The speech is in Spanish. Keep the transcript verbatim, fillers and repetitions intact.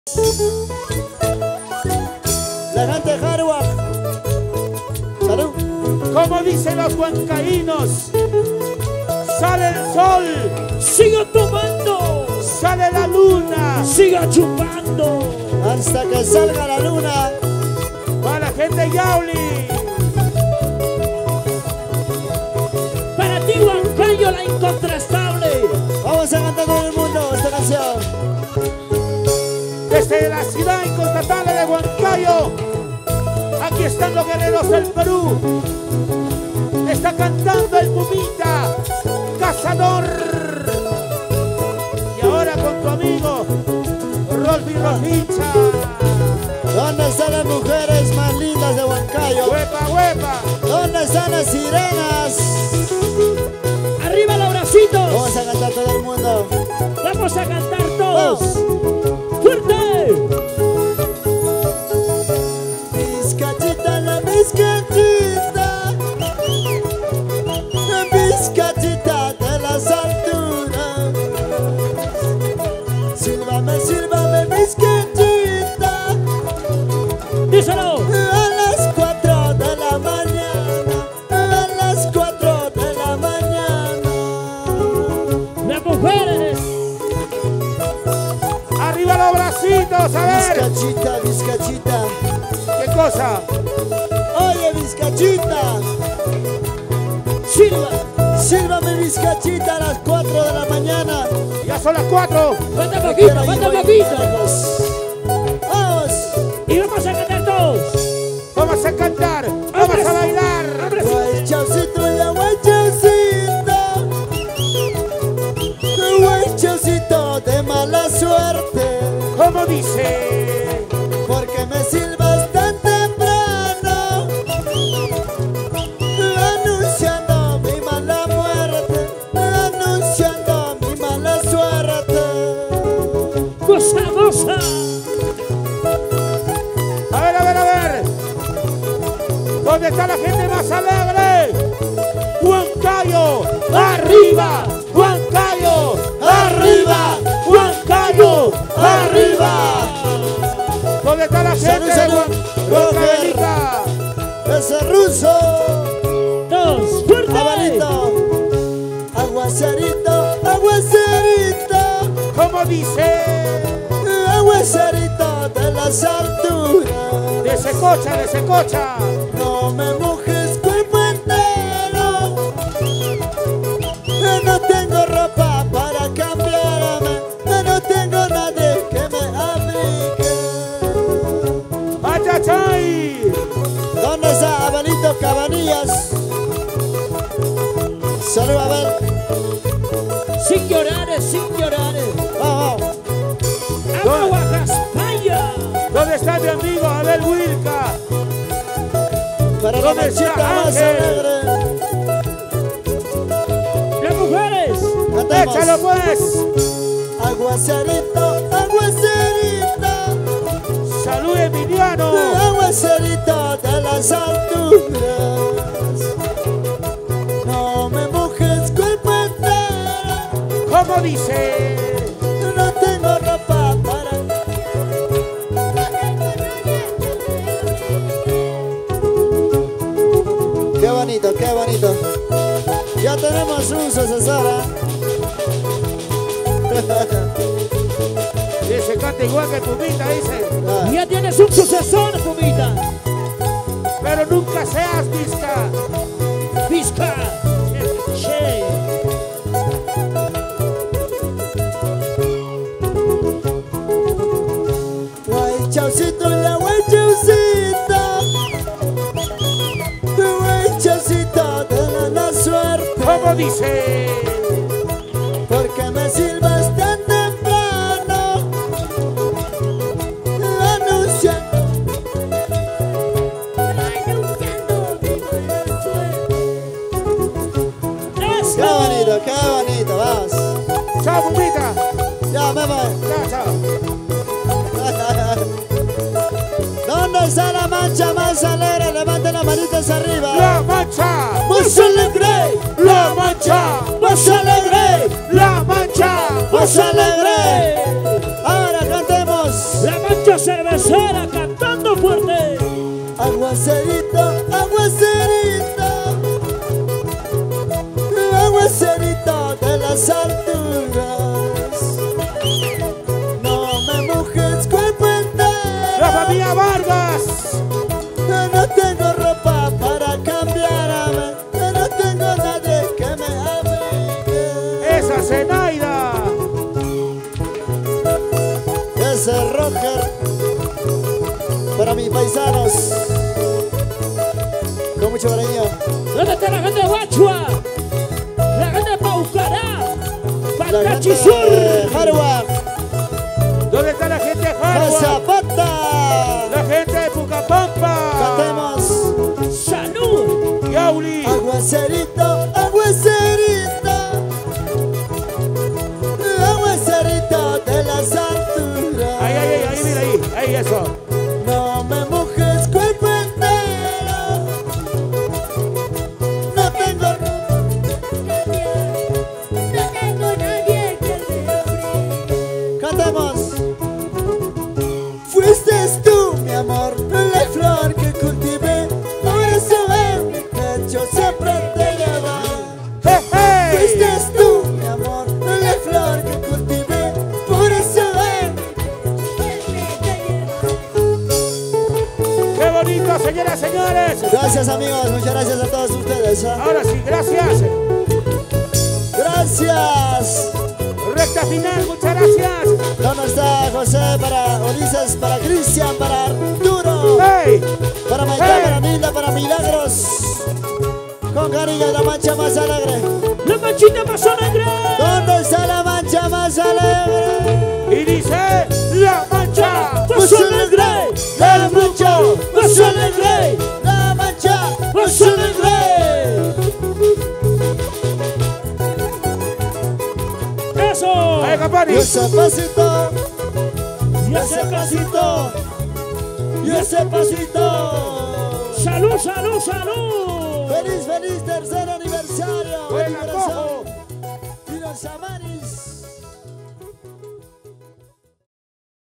La gente de Haruaj. Salud. Como dicen los huancaínos, sale el sol, siga tomando, sale la luna, siga chupando, hasta que salga la luna. Para la gente de Yauli. Para ti, Huancayo, la incontrastable. Vamos a cantar con el mundo esta canción. Desde la ciudad inconstatable de Huancayo, aquí están los guerreros del Perú. Está cantando el Pumita, Cazador. Y ahora con tu amigo, Rolfi Rojicha. ¿Dónde están las mujeres más lindas de Huancayo? ¡Huepa, huepa! ¿Dónde están las sirenas? ¡Arriba los bracitos! Vamos a cantar todo el mundo. ¡Vamos a cantar todos! Vamos. ¡Fuerte! Bizcachita, la bizcachita, la bizcachita de las alturas. Sírvame, sírvame, bizcachita. ¡Díselo! A las cuatro de la mañana, a las cuatro de la mañana. ¡Las mujeres! ¡Arriba los bracitos! ¡A ver! Bizcachita, bizcachita. ¿Qué cosa? Oye, bizcachita. ¡Sirva! Sírvame, bizcachita, a las cuatro de la mañana. Ya son las cuatro. ¡Falta poquito, falta poquito! Vamos. ¡Y vamos a cantar todos! Vamos a cantar, vamos a bailar. Guay, chaucito, ya guay, chaucito. Guay, chaucito de mala suerte. ¿Cómo dice? Porque me silbas tan temprano, anunciando mi mala muerte, anunciando mi mala suerte. ¡Goza, goza! A ver, a ver, a ver. ¿Dónde está la gente más alegre? Huancayo, arriba. Huancayo, arriba. Huancayo, arriba. ¿Dónde está la gente de Salud, Huan- Huancavelica? Ese ruso, ¡Dos! ¡Fuerte! abuelito, aguacerito, aguacerito, ¿Cómo dice? aguacerito de las alturas. De Secocha, de Secocha. No me mojes cuerpo entero, no tengo ropa para cambiarme, no tengo nadie que me abrigue. ¡Achachay! ¿Dónde está Abelito Cabanillas? Salud, Abel. Sin llorar, sin llorar. Vamos, vamos. ¡Agua Caspaya! ¿Dónde está mi amigo Abel Wilca? Para la ¿Dónde está marchita más Ángel? alegre. ¡Las mujeres! Cantemos. ¡Échalo pues! Aguacerito, aguacerito, ¡Salud, Emiliano! aguacerito de las alturas. No me mojes cuerpo entero, ¿Cómo dice? no tengo ropa para... Qué bonito, qué bonito. Ya tenemos un sucesor, ¿eh? Dice, canta igual que Pumita, dice. ¡Ya tienes un sucesor, Pumita! Pero nunca seas visca. ¡Vizca! ¡Che! Guay, chaucito, ya guay, chaucito. Guay, chaucito de la suerte. ¿Cómo dice? Porque me silbas tan temprano, anunciando, anunciando mi mala suerte. ¡Eso! Qué bonito, qué bonito, vamos. ¡Chao, Pumita! Ya, me voy. ¡Chao, chao! ¿Dónde está la mancha más alegre? Levanten las manitas arriba. ¡La mancha! Más alegre, ¡La mancha! más alegre, ¡La mancha! más alegre. Ahora cantemos. ¡La mancha cervecera cantando fuerte. Aguacerito, aguacerito, aguacerito de las alturas. No me mojes cuerpo entero. La familia Vargas. No tengo ropa para cambiarme, no tengo nadie que me abrigue. Esa Zenaida. Ese Roger. Para mis paisanos. Con mucho cariño. ¿Dónde está la gente de Guachua? La gente de Paucará. La gente de Pantachisur. Harvard. ¿Dónde está la gente de Harvard? Zapata. La gente de Pucapampa. Cantemos. Salud. Yauli. Aguacerito, aguacerito, aguacerito de las alturas. Ahí, ahí, ahí, ahí, mira ahí. Ahí, eso. No me mojes cuerpo entero. No tengo nadie, no tengo nadie que me abrigue. Cantemos. Fuiste tú, mi amor, la flor que cultivé. Por eso en mi pecho siempre te lleva. ¡Hey, hey! Fuiste tú, mi amor, la flor que cultivé. Por eso en mi pecho siempre te lleva. ¡Qué bonito, señoras y señores! Gracias amigos, muchas gracias a todos ustedes. ¿eh? Ahora sí, gracias. Gracias. Recta final, muchas gracias. ¿Dónde está José para Ulises, para Cristian, para Arturo, ¡Hey! para Maite, Hey. para Nilda, para Milagros? Con cariño, la mancha más alegre. La manchita más alegre. ¿Dónde está la mancha más alegre? Y dice la mancha. Más alegre. La mancha Más alegre. La mancha Más alegre. Eso. Ahí, Capani. Y ese pasito, Y y ese pasito, y ese pasito. Salud, salud, salud. Feliz, feliz tercer aniversario. Buena, Corazón. cojo. Y los amaris.